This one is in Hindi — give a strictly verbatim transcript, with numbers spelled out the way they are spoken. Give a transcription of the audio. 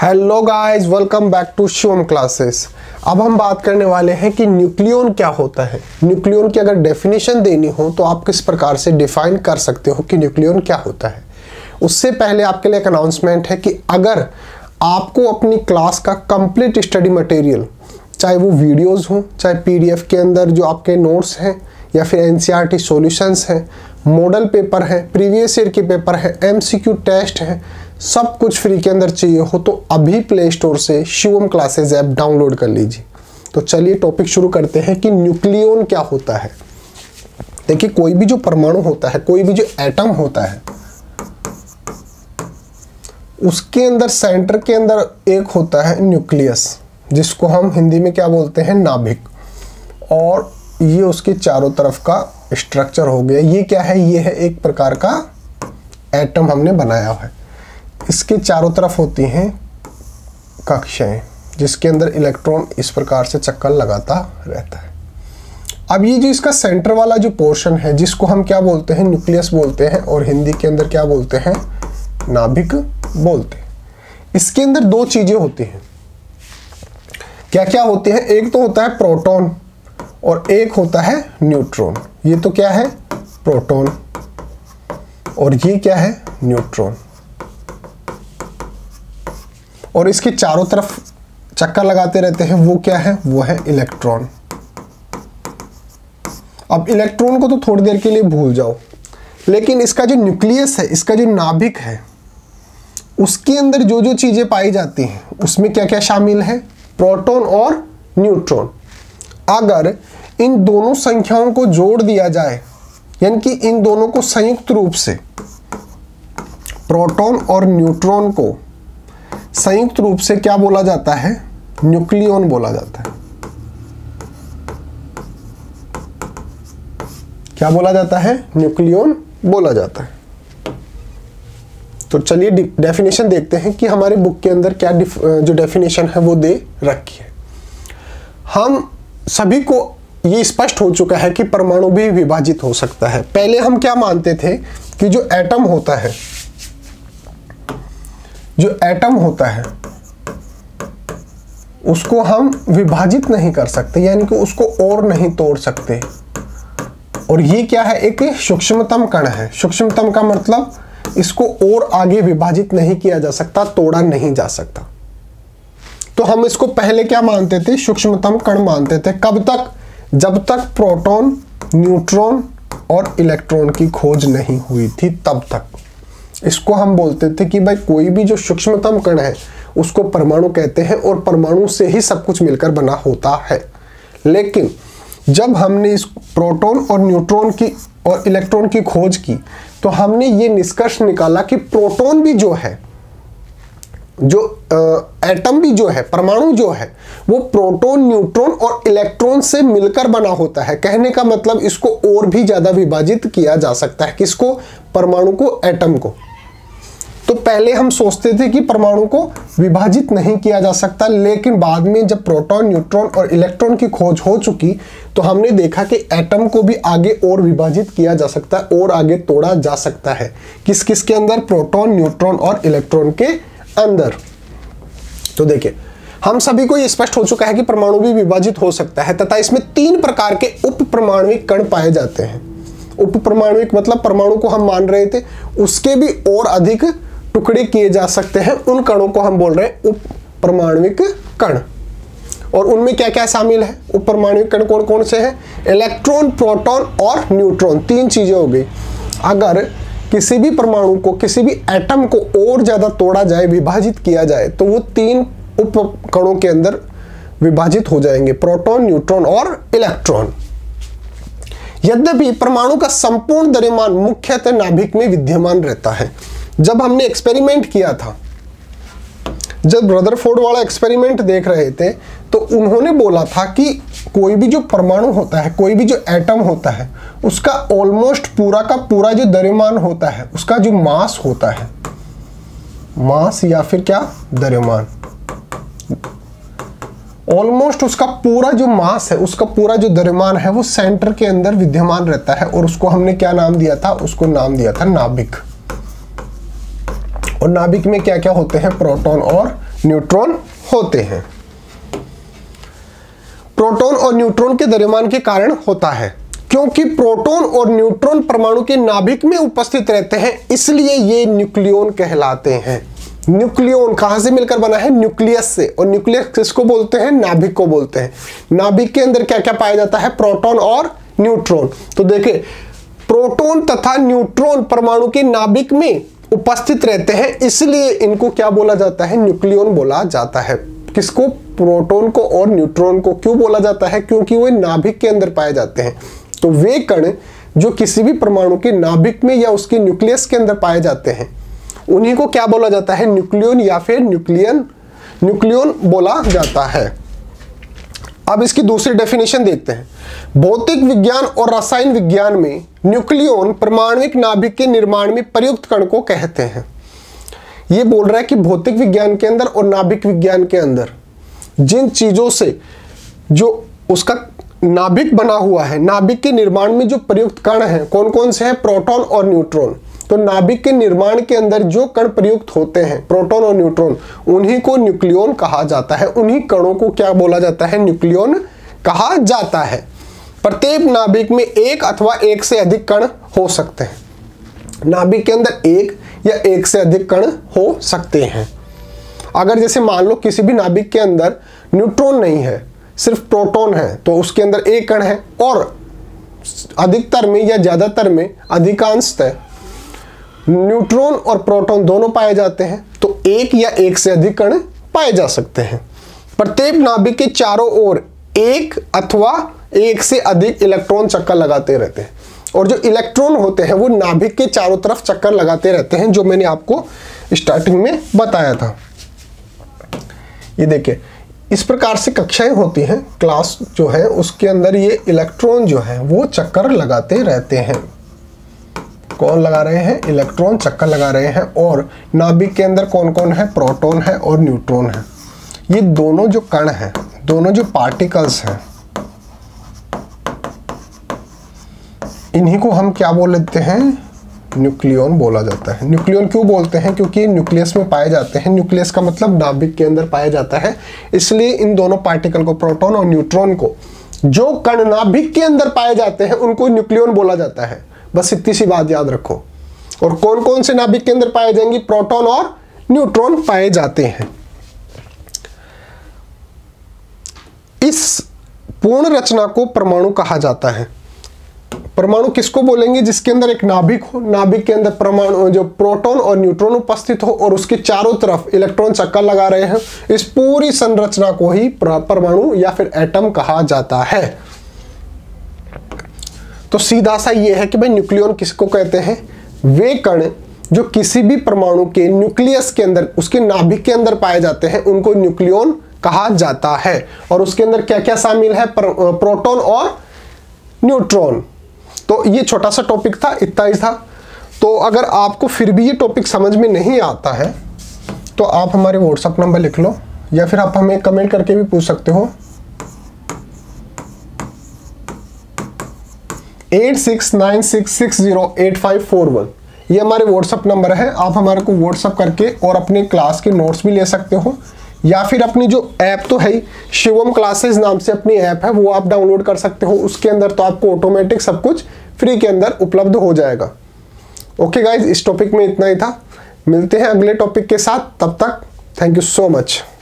Hello guys, welcome back to Shivam classes. अब हम बात करने वाले हैं कि न्यूक्लियन क्या होता है। न्यूक्लियन की अगर डेफिनेशन देनी हो तो आप किस प्रकार से डिफाइन कर सकते हो कि न्यूक्लियन क्या होता है। उससे पहले आपके लिए एक अनाउंसमेंट है कि अगर आपको अपनी क्लास का कंप्लीट स्टडी मटेरियल, चाहे वो वीडियोज़ हों, चाहे पीडीएफ के अंदर जो आपके नोट्स हैं, या फिर एनसीईआरटी सॉल्यूशंस हैं, मॉडल पेपर है, प्रीवियस ईयर के पेपर है, एमसीक्यू टेस्ट है, सब कुछ फ्री के अंदर चाहिए हो तो अभी प्ले स्टोर से शिवम क्लासेस ऐप डाउनलोड कर लीजिए। तो चलिए टॉपिक शुरू करते हैं कि न्यूक्लियन क्या होता है। देखिए, कोई भी जो परमाणु होता है, कोई भी जो एटम होता है, उसके अंदर सेंटर के अंदर एक होता है न्यूक्लियस, जिसको हम हिंदी में क्या बोलते हैं, नाभिक। और ये उसके चारों तरफ का स्ट्रक्चर हो गया। ये क्या है? ये है एक प्रकार का एटम हमने बनाया हुआ है। इसके चारों तरफ होती हैं कक्षाएं, जिसके अंदर इलेक्ट्रॉन इस प्रकार से चक्कर लगाता रहता है। अब ये जो इसका सेंटर वाला जो पोर्शन है, जिसको हम क्या बोलते हैं, न्यूक्लियस बोलते हैं, और हिंदी के अंदर क्या बोलते हैं, नाभिक बोलते हैं। इसके अंदर दो चीजें होती हैं। क्या क्या होती हैं? एक तो होता है प्रोटॉन और एक होता है न्यूट्रॉन। ये तो क्या है, प्रोटॉन, और ये क्या है, न्यूट्रॉन। और इसके चारों तरफ चक्कर लगाते रहते हैं, वो क्या है, वो है इलेक्ट्रॉन। अब इलेक्ट्रॉन को तो थोड़ी देर के लिए भूल जाओ, लेकिन इसका जो न्यूक्लियस है, इसका जो नाभिक है, उसके अंदर जो जो चीजें पाई जाती हैं, उसमें क्या क्या शामिल है, प्रोटॉन और न्यूट्रॉन। अगर इन दोनों संख्याओं को जोड़ दिया जाए, यानी कि इन दोनों को संयुक्त रूप से, प्रोटॉन और न्यूट्रॉन को संयुक्त रूप से क्या बोला जाता है, न्यूक्लियन बोला जाता है। क्या बोला जाता है, न्यूक्लियन बोला जाता है। तो चलिए डेफिनेशन देखते हैं कि हमारे बुक के अंदर क्या जो डेफिनेशन है वो दे रखी है। हम सभी को ये स्पष्ट हो चुका है कि परमाणु भी विभाजित हो सकता है। पहले हम क्या मानते थे कि जो एटम होता है, जो एटम होता है उसको हम विभाजित नहीं कर सकते, यानी कि उसको और नहीं तोड़ सकते। और ये क्या है, एक सूक्ष्मतम कण है। सूक्ष्मतम का मतलब इसको और आगे विभाजित नहीं किया जा सकता, तोड़ा नहीं जा सकता। तो हम इसको पहले क्या मानते थे, सूक्ष्मतम कण मानते थे। कब तक? जब तक प्रोटॉन, न्यूट्रॉन और इलेक्ट्रॉन की खोज नहीं हुई थी, तब तक इसको हम बोलते थे कि भाई कोई भी जो सूक्ष्मतम कण है उसको परमाणु कहते हैं, और परमाणु से ही सब कुछ मिलकर बना होता है। लेकिन जब हमने इस प्रोटॉन और न्यूट्रॉन की और इलेक्ट्रॉन की खोज की, तो हमने ये निष्कर्ष निकाला कि प्रोटॉन भी जो है, जो आ, एटम भी जो है, परमाणु जो है, वो प्रोटॉन, न्यूट्रॉन और इलेक्ट्रॉन से मिलकर बना होता है। कहने का मतलब इसको और भी ज्यादा विभाजित किया जा सकता है। किसको? परमाणु को, एटम को। तो पहले हम सोचते थे कि परमाणु को विभाजित नहीं किया जा सकता, लेकिन बाद में जब प्रोटॉन, न्यूट्रॉन और इलेक्ट्रॉन की खोज हो चुकी, तो हमने देखा कि एटम को भी आगे और विभाजित किया जा सकता है, और आगे तोड़ा जा सकता है। किस किस के अंदर? प्रोटॉन, न्यूट्रॉन और इलेक्ट्रॉन के अंदर। तो देखिए, हम सभी को यह स्पष्ट हो चुका है कि परमाणु भी विभाजित हो सकता है, तथा इसमें तीन प्रकार के उप परमाणुविक कण पाए जाते हैं। उप परमाणुविक मतलब परमाणु को हम मान रहे थे, उसके भी और अधिक टुकड़े किए जा सकते हैं। उन कणों को हम बोल रहे हैं उप परमाणुविक कण। और उनमें क्या क्या शामिल है? उप परमाणुविक कण कौन कौन से हैं? इलेक्ट्रॉन, प्रोटॉन और न्यूट्रॉन। तीन चीजें हो गई। अगर किसी भी परमाणु को, किसी भी एटम को और ज्यादा तोड़ा जाए, विभाजित किया जाए, तो वो तीन उप कणों के अंदर विभाजित हो जाएंगे, प्रोटॉन, न्यूट्रॉन और इलेक्ट्रॉन। यद्यपि परमाणु का संपूर्ण द्रव्यमान मुख्यतः नाभिक में विद्यमान रहता है। जब हमने एक्सपेरिमेंट किया था, जब रदरफोर्ड वाला एक्सपेरिमेंट देख रहे थे, तो उन्होंने बोला था कि कोई भी जो परमाणु होता है, कोई भी जो एटम होता है, उसका ऑलमोस्ट पूरा का पूरा जो द्रव्यमान होता है, उसका जो मास होता है, मास या फिर क्या, द्रव्यमान, ऑलमोस्ट उसका पूरा जो मास है, उसका पूरा जो द्रव्यमान है, वो सेंटर के अंदर विद्यमान रहता है। और उसको हमने क्या नाम दिया था? उसको नाम दिया था नाभिक। और नाभिक में क्या क्या होते हैं? प्रोटॉन और न्यूट्रॉन होते हैं। प्रोटॉन और न्यूट्रॉन के द्रव्यमान के कारण होता है। क्योंकि प्रोटॉन और न्यूट्रॉन परमाणु के नाभिक में उपस्थित रहते हैं, इसलिए ये न्यूक्लियॉन कहलाते हैं। न्यूक्लियॉन कहां से मिलकर बना है? न्यूक्लियस से। और न्यूक्लियस किसको बोलते हैं? नाभिक को बोलते हैं। नाभिक के अंदर क्या क्या पाया जाता है? प्रोटॉन और न्यूट्रॉन। तो देखिए, प्रोटॉन तथा न्यूट्रॉन परमाणु के नाभिक में उपस्थित रहते हैं, इसलिए इनको क्या बोला जाता है? न्यूक्लियॉन बोला जाता है। किसको? प्रोटॉन को और न्यूट्रॉन को। क्यों बोला जाता है? क्योंकि वे नाभिक के अंदर पाए जाते हैं। तो वे कण जो किसी भी परमाणु के नाभिक में या उसके न्यूक्लियस के अंदर पाए जाते हैं, उन्हीं को क्या बोला जाता है? न्यूक्लियॉन या फिर न्यूक्लियन न्यूक्लियॉन बोला जाता है। अब इसकी दूसरी डेफिनेशन देखते हैं। भौतिक विज्ञान और रसायन विज्ञान में न्यूक्लियॉन परमाणुिक नाभिक के निर्माण में प्रयुक्त कण को कहते हैं। ये बोल रहा है कि भौतिक विज्ञान के अंदर और नाभिक विज्ञान के अंदर जिन चीजों से जो उसका नाभिक बना हुआ है, नाभिक के निर्माण में जो प्रयुक्त कण हैं, कौन कौन से हैं? प्रोटॉन और न्यूट्रॉन। तो नाभिक के निर्माण के अंदर जो कण प्रयुक्त होते हैं, प्रोटॉन और न्यूट्रॉन, उन्हीं को न्यूक्लियॉन कहा जाता है। उन्हीं कणों को क्या बोला जाता है? न्यूक्लियॉन कहा जाता है। प्रत्येक नाभिक में एक अथवा एक से अधिक कण हो सकते हैं। नाभिक के अंदर एक या एक से अधिक कण हो सकते हैं। अगर जैसे मान लो किसी भी नाभिक के अंदर न्यूट्रॉन नहीं है, सिर्फ प्रोटॉन है, तो उसके अंदर एक कण है, और अधिकतर में या ज्यादातर में अधिकांशतः न्यूट्रॉन और प्रोटॉन दोनों पाए जाते हैं, तो एक या एक से अधिक कण पाए जा सकते हैं। प्रत्येक नाभिक के चारों ओर एक अथवा एक से अधिक इलेक्ट्रॉन चक्कर लगाते रहते हैं, और जो इलेक्ट्रॉन होते हैं वो नाभिक के चारों तरफ चक्कर लगाते रहते हैं, जो मैंने आपको स्टार्टिंग में बताया था। ये देखिए, इस प्रकार से कक्षाएं होती हैं, क्लास जो है उसके अंदर ये इलेक्ट्रॉन जो है वो चक्कर लगाते रहते हैं। कौन लगा रहे हैं? इलेक्ट्रॉन चक्कर लगा रहे हैं। और नाभिक के अंदर कौन कौन है? प्रोटॉन है और न्यूट्रॉन है। ये दोनों जो कण हैं, दोनों जो पार्टिकल्स हैं, इन्हीं को हम क्या बोल लेते हैं? न्यूक्लियॉन बोला जाता है। न्यूक्लियॉन क्यों बोलते हैं? क्योंकि न्यूक्लियस में पाए जाते हैं। न्यूक्लियस का मतलब नाभिक के अंदर पाया जाता है, इसलिए इन दोनों पार्टिकल को, प्रोटॉन और न्यूट्रॉन को, जो कण नाभिक के अंदर पाए जाते हैं उनको न्यूक्लियॉन बोला जाता है। बस इतनी सी बात याद रखो। और कौन कौन से नाभिक के अंदर पाए जाएंगे? प्रोटॉन और न्यूट्रॉन पाए जाते हैं। इस पूर्ण रचना को परमाणु कहा जाता है। परमाणु किसको बोलेंगे? जिसके अंदर एक नाभिक हो, नाभिक के अंदर परमाणु जो प्रोटॉन और न्यूट्रॉन उपस्थित हो और उसके चारों तरफ इलेक्ट्रॉन चक्कर लगा रहे हैं, इस पूरी संरचना को ही परमाणु या फिर एटम कहा जाता है। तो सीधा सा ये है कि भाई न्यूक्लियॉन किसको कहते हैं? वे कण जो किसी भी परमाणु के न्यूक्लियस के अंदर, उसके नाभिक के अंदर पाए जाते हैं, उनको न्यूक्लियॉन कहा जाता है। और उसके अंदर क्या क्या शामिल है? प्रोटॉन और न्यूट्रॉन। तो ये छोटा सा टॉपिक था, इतना ही था। तो अगर आपको फिर भी ये टॉपिक समझ में नहीं आता है तो आप हमारे व्हाट्सएप नंबर लिख लो, या फिर आप हमें कमेंट करके भी पूछ सकते हो। Eight six nine six six zero eight five four one ये हमारे व्हाट्सएप नंबर है। आप हमारे को व्हाट्सएप करके और अपने क्लास के नोट्स भी ले सकते हो, या फिर अपनी जो ऐप तो है ही, शिवम क्लासेस नाम से अपनी ऐप है, वो आप डाउनलोड कर सकते हो। उसके अंदर तो आपको ऑटोमेटिक सब कुछ फ्री के अंदर उपलब्ध हो जाएगा। ओके गाइज, इस टॉपिक में इतना ही था। मिलते हैं अगले टॉपिक के साथ, तब तक थैंक यू सो मच।